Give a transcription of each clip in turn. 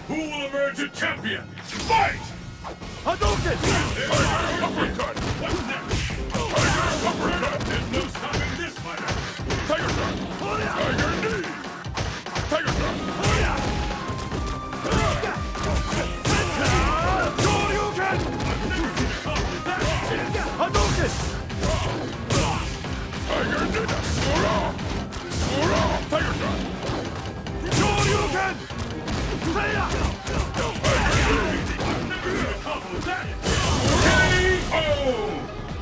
Who will emerge a champion? Fight! Hadouken! Tiger uppercut! What's next? Tiger uppercut! There's no stopping this fighter! Tiger shot! Tiger knee! Tiger shot! Shoryuken! I've never seen a combo that intense! Hadouken! Tiger knee! Tiger shot! Shoryuken! Seiya! I've never seen a combo that intense! KO!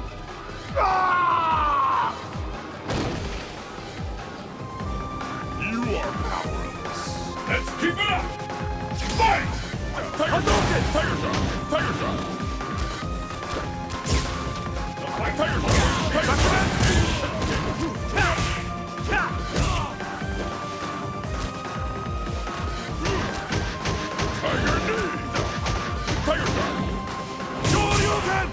You are powerless. Let's keep it up! Fight! Hadouken! Tiger shot! Tiger shot! Tiger shot! Tiger shot! Tiger knee! Tiger shot! Shoryuken!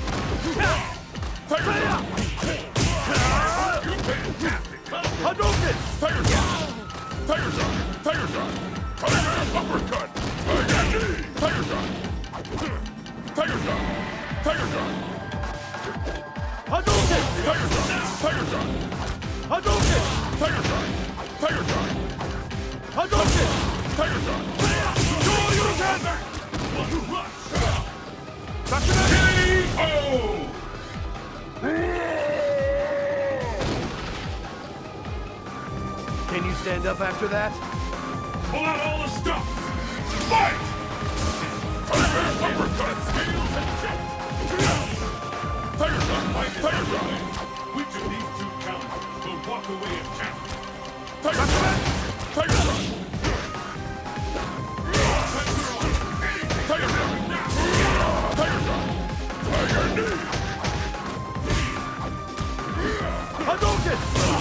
Tiger Seiya! shot! You fantastic! Hadouken! Tiger shot! Tiger shot! Tiger shot! Tiger uppercut! Tiger knee! Tiger shot! Tiger shot! Tiger shot! Hadouken! Tiger shot! Tiger shot! Hadouken! Tiger shot! Tiger shot! Hadouken! Tiger shot! Shoryuken! KO! Can you stand up after that? Pull out all the stops! Fight! Tiger uppercut! Scales and check! Tiger shot! Tiger shot! Which of these two counts will walk away as champion? Tiger shot! Tiger shot! Tiger shot! Tiger shot! Tiger knee! Hadouken!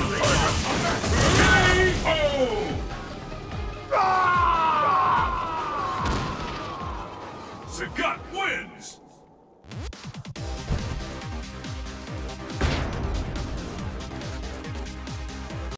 KO! Sagat